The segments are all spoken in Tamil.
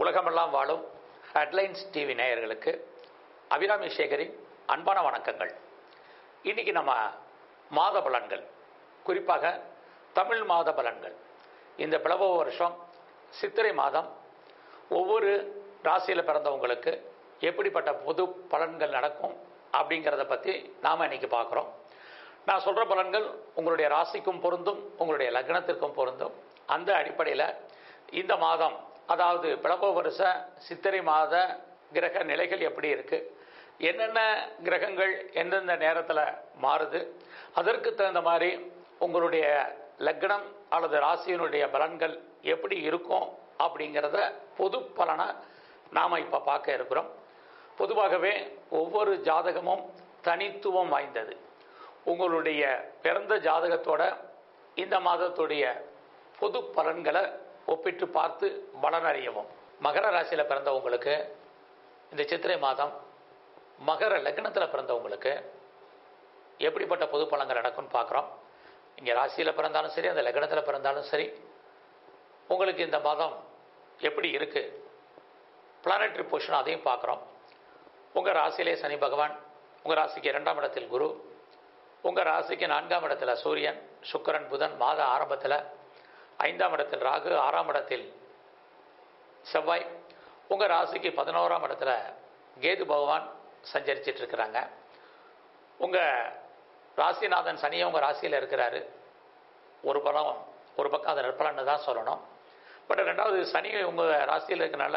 உலகமெல்லாம் வாழும் ஹெட்லைன்ஸ் டிவி நேயர்களுக்கு அபிராமி சேகரின் அன்பான வணக்கங்கள். இன்றைக்கி நம்ம மாத பலன்கள், குறிப்பாக தமிழ் மாத பலன்கள், இந்த பிளவ வருஷம் சித்திரை மாதம் ஒவ்வொரு ராசியில் பிறந்தவங்களுக்கு எப்படிப்பட்ட பொது பலன்கள் நடக்கும் அப்படிங்கிறத பற்றி நாம் இன்றைக்கி பார்க்குறோம். நான் சொல்கிற பலன்கள் உங்களுடைய ராசிக்கும் பொருந்தும், உங்களுடைய லக்னத்திற்கும் பொருந்தும். அந்த அடிப்படையில் இந்த மாதம், அதாவது பிளவ வருஷ சித்திரை மாத கிரக நிலைகள் எப்படி இருக்குது, என்னென்ன கிரகங்கள் எந்தெந்த நேரத்தில் மாறுது, அதற்கு தகுந்த மாதிரி உங்களுடைய லக்னம் அல்லது ராசியினுடைய பலன்கள் எப்படி இருக்கும் அப்படிங்கிறத பொது பலனை நாம் இப்போ பார்க்க இருக்கிறோம். பொதுவாகவே ஒவ்வொரு ஜாதகமும் தனித்துவம் வாய்ந்தது. உங்களுடைய பிறந்த ஜாதகத்தோட இந்த மாதத்துடைய பொது பலன்களை ஒப்பிட்டு பார்த்து பலனறியவும். மகர ராசியில் பிறந்தவங்களுக்கு இந்த சித்திரை மாதம், மகர லக்னத்தில் பிறந்தவங்களுக்கு எப்படிப்பட்ட பொது பலன்கள் நடக்கும்னு பார்க்குறோம். இங்கே ராசியில் பிறந்தாலும் சரி, அந்த லக்னத்தில் பிறந்தாலும் சரி, உங்களுக்கு இந்த மாதம் எப்படி இருக்குது, பிளானட்டரி பொசிஷன் அதையும் பார்க்குறோம். உங்கள் ராசியிலே சனி பகவான், உங்கள் ராசிக்கு 2ஆம் இடத்தில் குரு, உங்கள் ராசிக்கு 4ஆம் இடத்துல சூரியன், சுக்கிரன், புதன், மாத ஆரம்பத்தில் 5ஆம் இடத்தில் ராகு, 6ஆம் இடத்தில் செவ்வாய், உங்கள் ராசிக்கு 11ஆம் இடத்துல கேது பகவான் சஞ்சரிச்சிட்டு இருக்கிறாங்க. உங்கள் ராசிநாதன் சனியை உங்கள் ராசியில் இருக்கிறாரு. ஒரு பக்கம் அதை நற்பலன்னு தான் சொல்லணும். பட் ரெண்டாவது சனி உங்கள் ராசியில் இருக்கிறனால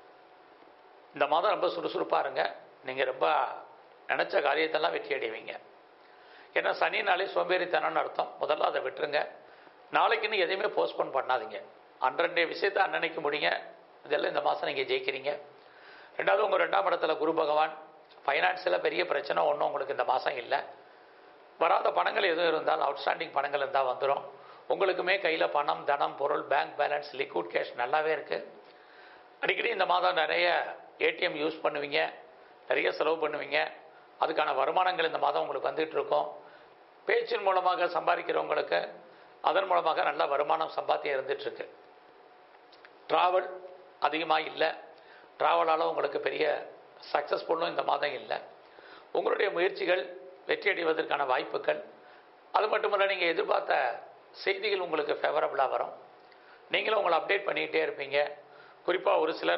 இந்த மாதம் ரொம்ப சுறுசுறுப்பாக இருங்க. நீங்கள் ரொம்ப நினச்ச காரியத்தெல்லாம் வெற்றி அடைவீங்க. ஏன்னா சனினாலே சோம்பேறித்தனம்னு அர்த்தம். முதல்ல அதை விட்டுருங்க. நாளைக்குன்னு எதையுமே போஸ்ட்போன் பண்ணாதீங்க. அன்றே விஷயத்தை அன்னன்னைக்கு முடிங்க. இதெல்லாம் இந்த மாதம் நீங்கள் ஜெயிக்கிறீங்க. ரெண்டாவது, உங்கள் 2ஆம் இடத்துல குரு பகவான், ஃபைனான்ஸில் பெரிய பிரச்சனை ஒன்றும் உங்களுக்கு இந்த மாதம் இல்லை. வராத பணங்கள் எதுவும் இருந்தாலும், அவுட்ஸ்டாண்டிங் பணங்கள் இருந்தால் வந்துடும். உங்களுக்குமே கையில் பணம், தனம், பொருள், பேங்க் பேலன்ஸ், லிக்விட் கேஷ் நல்லாவே இருக்குது. அடிக்கடி இந்த மாதம் நிறைய ஏடிஎம் யூஸ் பண்ணுவீங்க, நிறைய செலவு பண்ணுவீங்க. அதுக்கான வருமானங்கள் இந்த மாதம் உங்களுக்கு வந்துகிட்டு இருக்கும். பேச்சின் மூலமாக சம்பாதிக்கிறவங்களுக்கு அதன் மூலமாக நல்ல வருமானம் சம்பாத்தியம் இருந்துகிட்ருக்கு. ட்ராவல் அதிகமாக இல்லை. ட்ராவலால் உங்களுக்கு பெரிய சக்ஸஸ்ஃபுல்லும் இந்த மாதம் இல்லை. உங்களுடைய முயற்சிகள் வெற்றி அடைவதற்கான வாய்ப்புகள், அது மட்டுமல்ல, நீங்கள் எதிர்பார்த்த செய்திகள் உங்களுக்கு ஃபேவரபுளாக வரும். நீங்களும் உங்களை அப்டேட் பண்ணிக்கிட்டே இருப்பீங்க. குறிப்பாக ஒரு சிலர்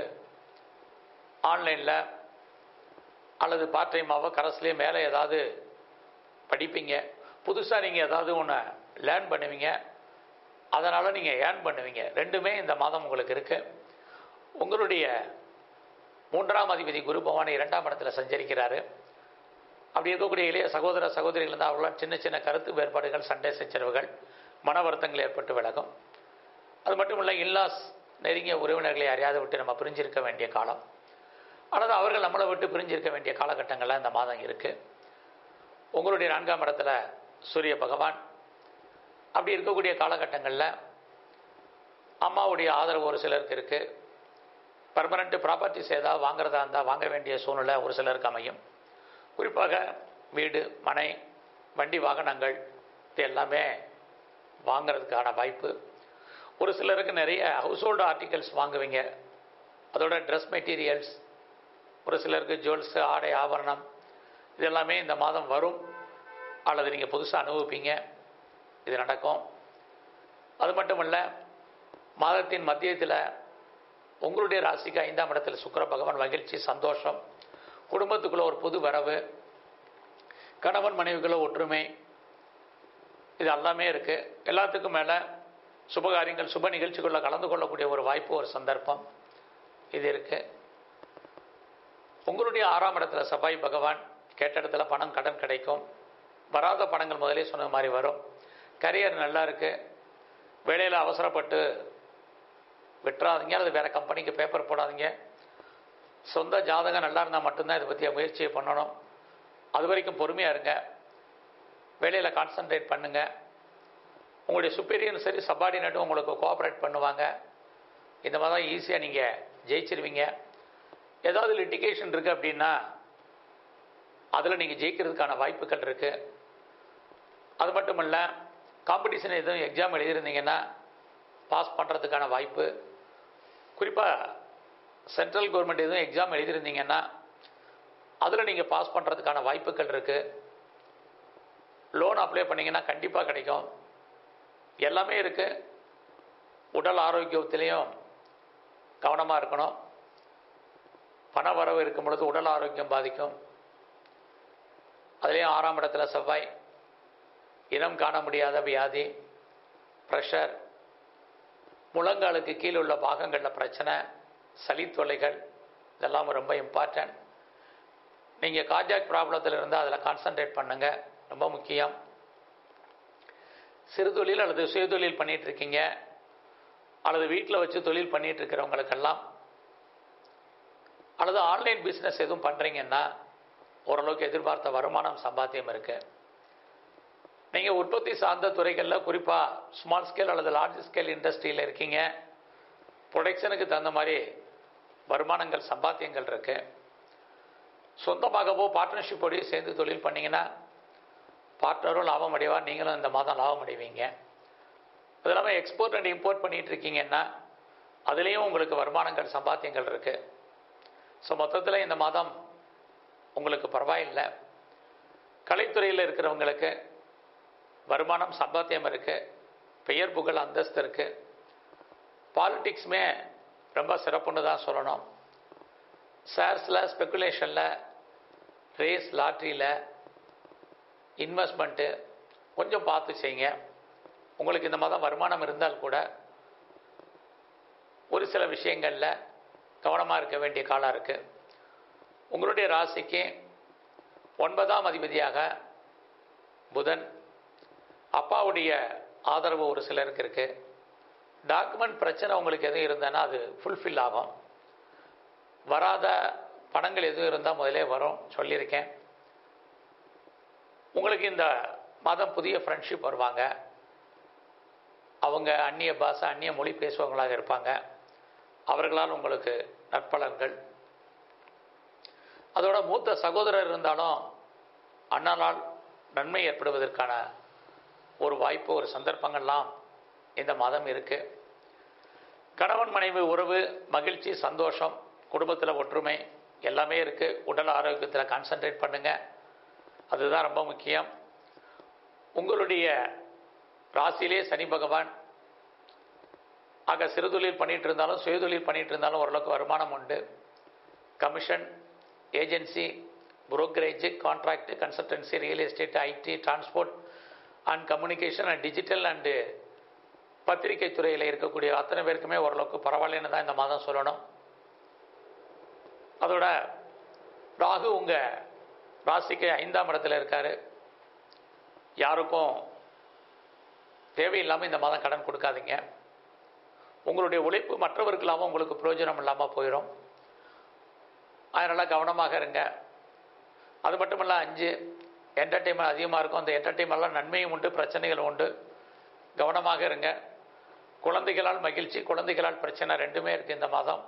ஆன்லைனில் அல்லது பார்ட் டைமாவோ கரஸ்லேயே மேலே ஏதாவது படிப்பீங்க. புதுசாக நீங்கள் ஏதாவது ஒன்று லேர்ன் பண்ணுவீங்க. அதனால் நீங்கள் ஏர்ன் பண்ணுவீங்க. ரெண்டுமே இந்த மாதம் உங்களுக்கு இருக்குது. உங்களுடைய 3ஆம் அதிபதி குரு பகவான் 2ஆம் இடத்துல சஞ்சரிக்கிறாரு. அப்படி இருக்கக்கூடிய இளைய சகோதர சகோதரிகள் இருந்தால் அவர்களால் சின்ன சின்ன கருத்து வேறுபாடுகள், சண்டை சச்சரவுகள், மன வருத்தங்கள் ஏற்பட்டு விலகும். அது மட்டும் இல்லை, இன்லாஸ், நெருங்கிய உறவினர்களை அறியாத விட்டு நம்ம பிரிஞ்சிருக்க வேண்டிய காலம், அல்லது அவர்கள் நம்மளை விட்டு பிரிஞ்சிருக்க வேண்டிய காலகட்டங்கள்லாம் இந்த மாதம் இருக்குது. உங்களுடைய 4ஆம் இடத்துல சூரிய பகவான். அப்படி இருக்கக்கூடிய காலகட்டங்களில் அம்மாவுடைய ஆதரவு ஒரு சிலருக்கு இருக்குது. பர்மனெண்ட் ப்ராப்பர்ட்டிஸ் ஏதாவது வாங்குறதா இருந்தால் வாங்க வேண்டிய சூழ்நிலை ஒரு சிலருக்கு அமையும். குறிப்பாக வீடு, மனை, வண்டி, வாகனங்கள் இது எல்லாமே வாங்கிறதுக்கான வாய்ப்பு. ஒரு சிலருக்கு நிறைய ஹவுஸ் ஹோல்டு ஆர்டிகல்ஸ் வாங்குவீங்க. அதோட ட்ரெஸ் மெட்டீரியல்ஸ், ஒரு சிலருக்கு ஜுவல்ஸு, ஆடை, ஆபரணம் இது எல்லாமே இந்த மாதம் வரும், அல்லது நீங்கள் புதுசாக அனுபவிப்பீங்க. இது நடக்கும். அது மட்டும் இல்லை, மாதத்தின் மத்தியத்தில் உங்களுடைய ராசிக்கு 5ஆம் இடத்தில் சுக்கிர பகவான், மகிழ்ச்சி, சந்தோஷம், குடும்பத்துக்குள்ளே ஒரு புது வரவு, கணவன் மனைவிக்குள்ள ஒற்றுமை, இது எல்லாமே இருக்குது. எல்லாத்துக்கும் மேலே சுபகாரியங்கள், சுப நிகழ்ச்சிக்குள்ளே கலந்து கொள்ளக்கூடிய ஒரு வாய்ப்பு, ஒரு சந்தர்ப்பம் இது இருக்குது. உங்களுடைய 6ஆம் இடத்துல செவ்வாய் பகவான், கேட்ட இடத்துல பணம், கடன் கிடைக்கும். வராத பணங்கள் முதலே சொன்ன மாதிரி வரும். கரியர் நல்லா இருக்குது. வேலையில் அவசரப்பட்டு விட்டுறாதீங்க, அல்லது வேறு கம்பெனிக்கு பேப்பர் போடாதீங்க. சொந்த ஜாதகம் நல்லா இருந்தால் மட்டும்தான் இதை பற்றிய முயற்சியை பண்ணணும். அது வரைக்கும் பொறுமையாக இருங்க. வேலையில் கான்சன்ட்ரேட் பண்ணுங்கள். உங்களுடைய சுப்பீரியரும் சரி, சப்பார்டினேட்டும் உங்களுக்கு கோஆப்ரேட் பண்ணுவாங்க. இந்த மாதிரி தான் ஈஸியாக நீங்கள் ஜெயிச்சிருவீங்க. ஏதாவது லிட்டிகேஷன் இருக்குது அப்படின்னா அதில் நீங்கள் ஜெயிக்கிறதுக்கான வாய்ப்புகள் இருக்குது. அது மட்டும் இல்லை, காம்படிஷன் எதுவும் எக்ஸாம் எழுதியிருந்தீங்கன்னா பாஸ் பண்ணுறதுக்கான வாய்ப்பு. குறிப்பாக சென்ட்ரல் கவர்மெண்ட் எதுவும் எக்ஸாம் எழுதியிருந்தீங்கன்னா அதில் நீங்கள் பாஸ் பண்ணுறதுக்கான வாய்ப்புகள் இருக்குது. லோன் அப்ளை பண்ணிங்கன்னா கண்டிப்பாக கிடைக்கும். எல்லாமே இருக்குது. உடல் ஆரோக்கியத்திலையும் கவனமாக இருக்கணும். பண வரவு இருக்கும் பொழுது உடல் ஆரோக்கியம் பாதிக்கும். அதுலேயும் 6ஆம் இடத்துல செவ்வாய், இனம் காண முடியாத வியாதி, ப்ரெஷர், முழங்காலுக்கு கீழே உள்ள பாகங்களில் பிரச்சனை, சளி தொல்லைகள், இதெல்லாம் ரொம்ப இம்பார்ட்டன்ட். நீங்கள் கார்டியாக் ப்ராப்ளத்தில் இருந்தால் அதில் கான்சன்ட்ரேட் பண்ணுங்கள், ரொம்ப முக்கியம். சிறு தொழில் அல்லது சுயதொழில் பண்ணிகிட்டு இருக்கீங்க அல்லது வீட்டில் வச்சு தொழில் பண்ணிகிட்டு இருக்கிறவங்களுக்கெல்லாம் அல்லது ஆன்லைன் பிஸ்னஸ் எதுவும் பண்ணுறீங்கன்னா ஓரளவுக்கு எதிர்பார்த்த வருமானம் சம்பாத்தியம் இருக்குது. நீங்கள் உற்பத்தி சார்ந்த துறைகளில் குறிப்பாக ஸ்மால் ஸ்கேல் அல்லது லார்ஜ் ஸ்கேல் இண்டஸ்ட்ரியில் இருக்கீங்க. ப்ரொடக்ஷனுக்கு தகுந்த மாதிரி வருமானங்கள் சம்பாத்தியங்கள் இருக்குது. சொந்தமாகவோ பார்ட்னர்ஷிப்போடையோ சேர்ந்து தொழில் பண்ணிங்கன்னா பார்ட்னரும் லாபம் அடைவார், நீங்களும் இந்த மாதம் லாபம் அடைவீங்க. அது இல்லாமல் எக்ஸ்போர்ட் அண்ட் இம்போர்ட் பண்ணிகிட்டு இருக்கீங்கன்னா அதுலேயும் உங்களுக்கு வருமானங்கள் சம்பாத்தியங்கள் இருக்குது. ஸோ மொத்தத்தில் இந்த மாதம் உங்களுக்கு பரவாயில்லை. கலைத்துறையில் இருக்கிறவங்களுக்கு வருமானம் சம்பாத்தியம் இருக்குது, பெயர் புகழ் அந்தஸ்து இருக்குது. பாலிட்டிக்ஸுமே ரொம்ப சிறப்புன்னு தான் சொல்லணும். ஷேர்ஸில், ஸ்பெக்குலேஷனில், ரேஸ், லாட்ரியில், இன்வெஸ்ட்மெண்ட்டு கொஞ்சம் பார்த்து செய்யுங்க. உங்களுக்கு இந்த மாதம் வருமானம் இருந்தால் கூட ஒரு சில விஷயங்களில் கவனமாக இருக்க வேண்டிய காலம் இருக்குது. உங்களுடைய ராசிக்கு 9ஆம் அதிபதியாக புதன், அப்பாவுடைய ஆதரவு ஒரு சிலருக்கு இருக்குது. டாக்குமெண்ட் பிரச்சனை உங்களுக்கு எதுவும் இருந்ததுன்னா அது ஃபுல்ஃபில் ஆகும். வராத பணங்கள் எதுவும் இருந்தால் முதலே வரும், சொல்லியிருக்கேன். உங்களுக்கு இந்த மாதம் புதிய ஃப்ரெண்ட்ஷிப் வருவாங்க. அவங்க அந்நிய பாஷை, அந்நிய மொழி பேசுபவங்களாக இருப்பாங்க. அவர்களால் உங்களுக்கு நற்பலன்கள். அதோட மூத்த சகோதரர் இருந்தாலும் அண்ணாலால் நன்மை ஏற்படுவதற்கான ஒரு வாய்ப்பு, ஒரு சந்தர்ப்பங்கள்லாம் இந்த மாதம் இருக்குது. கணவன் மனைவி உறவு, மகிழ்ச்சி, சந்தோஷம், குடும்பத்தில் ஒற்றுமை எல்லாமே இருக்குது. உடல் ஆரோக்கியத்தில் கான்சன்ட்ரேட் பண்ணுங்கள், அதுதான் ரொம்ப முக்கியம். உங்களுடைய ராசியிலே சனி பகவான் ஆக சிறுதொழில் பண்ணிகிட்டு இருந்தாலும் சுயதொழில் பண்ணிகிட்டு இருந்தாலும் ஓரளவுக்கு வருமானம் உண்டு. Commission, agency, brokerage, contract, consultancy, real estate, IT, transport and communication and digital and பத்திரிகை துறையில் இருக்கக்கூடிய அத்தனை பேருக்குமே ஓரளவுக்கு பரவாயில்லைன்னு தான் இந்த மாதம் சொல்லணும். அதோட ராகு உங்கள் ராசிக்கு 5ஆம் இடத்துல இருக்கார். யாருக்கும் தேவையில்லாமல் இந்த மாதம் கடன் கொடுக்காதீங்க. உங்களுடைய உழைப்பு மற்றவருக்கு இல்லாமல் உங்களுக்கு பிரயோஜனம் இல்லாமல் போயிடும். அதனால் கவனமாக இருங்க. அது மட்டும் இல்லை, 5 என்டர்டெயின்மெண்ட் அதிகமாக இருக்கும். அந்த என்டர்டெயின்மெண்ட்லாம் நன்மையும் உண்டு, பிரச்சனைகளும் உண்டு. கவனமாக இருங்க. குழந்தைகளால் மகிழ்ச்சி, குழந்தைகளால் பிரச்சனை ரெண்டுமே இருக்குது இந்த மாதம்.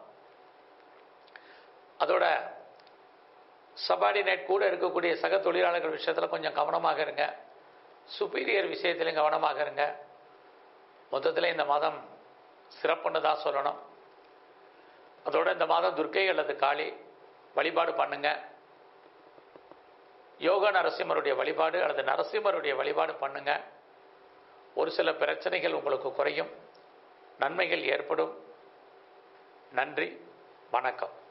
அதோட சபார்டினேட் கூட இருக்கக்கூடிய சக தொழிலாளர்கள் விஷயத்தில் கொஞ்சம் கவனமாக இருங்க. சுப்பீரியர் விஷயத்திலும் கவனமாக இருங்க. மொத்தத்தில் இந்த மாதம் சிறப்புன்னு தான் சொல்லணும். அதோட இந்த மாதம் துர்க்கை அல்லது காளி வழிபாடு பண்ணுங்க. யோக நரசிம்மருடைய வழிபாடு அல்லது நரசிம்மருடைய வழிபாடு பண்ணுங்க. ஒரு சில பிரச்சனைகள் உங்களுக்கு குறையும், நன்மைகள் ஏற்படும். நன்றி, வணக்கம்.